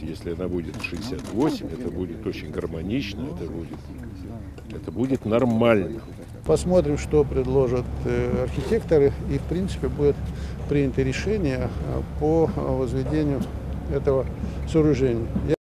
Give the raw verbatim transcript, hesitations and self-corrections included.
Если она будет шестьдесят восемь, это будет очень гармонично, это будет, это будет нормально. Посмотрим, что предложат архитекторы, и в принципе будет принято решение по возведению этого сооружения.